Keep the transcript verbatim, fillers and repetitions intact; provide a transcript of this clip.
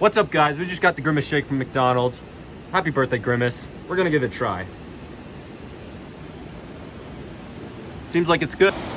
What's up, guys? We just got the Grimace Shake from McDonald's. Happy birthday, Grimace. We're gonna give it a try. Seems like it's good.